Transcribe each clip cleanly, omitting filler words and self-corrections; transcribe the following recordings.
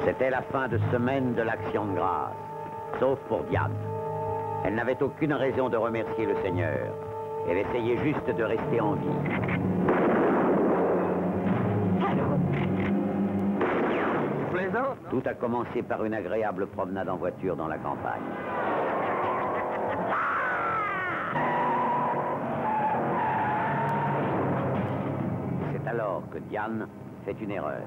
C'était la fin de semaine de l'Action de grâce, sauf pour Diane. Elle n'avait aucune raison de remercier le Seigneur. Elle essayait juste de rester en vie. Plaisant? Tout a commencé par une agréable promenade en voiture dans la campagne. C'est alors que Diane fait une erreur.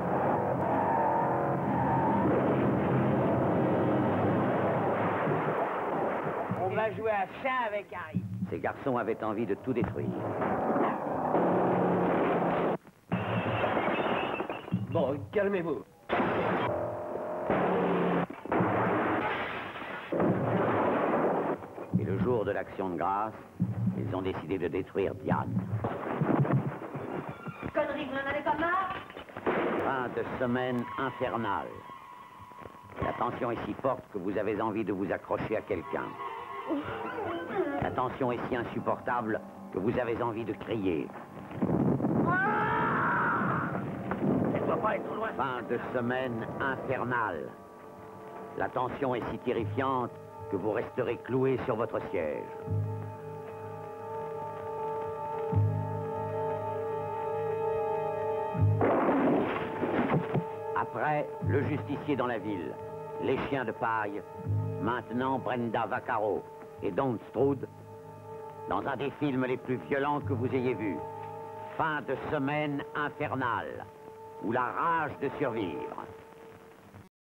On va jouer à chat avec Harry. Ces garçons avaient envie de tout détruire. Bon, calmez-vous. Et le jour de l'Action de grâce, ils ont décidé de détruire Diane. Connerie, vous n'en avez pas marre? Fin de semaine infernale. La tension est si forte que vous avez envie de vous accrocher à quelqu'un. La tension est si insupportable que vous avez envie de crier. Elle doit pas être loin. Fin de semaine infernale. La tension est si terrifiante que vous resterez cloué sur votre siège. Après, le justicier dans la ville, les chiens de paille, maintenant Brenda Vaccaro et Don Stroud, dans un des films les plus violents que vous ayez vus. Fin de semaine infernale, ou la rage de survivre.